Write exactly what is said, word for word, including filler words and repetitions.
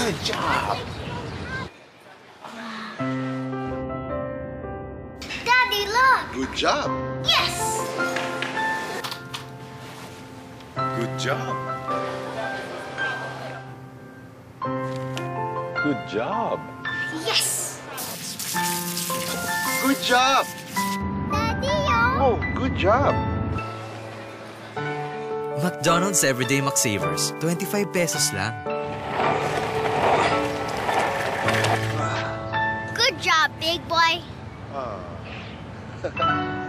Good job. Daddy, look. Good job. Yes. Good job. Good job. Yes. Good job. Daddy, oh. Oh, good job. McDonald's Everyday McSavers. twenty-five pesos lang. Good job, big boy. Ah.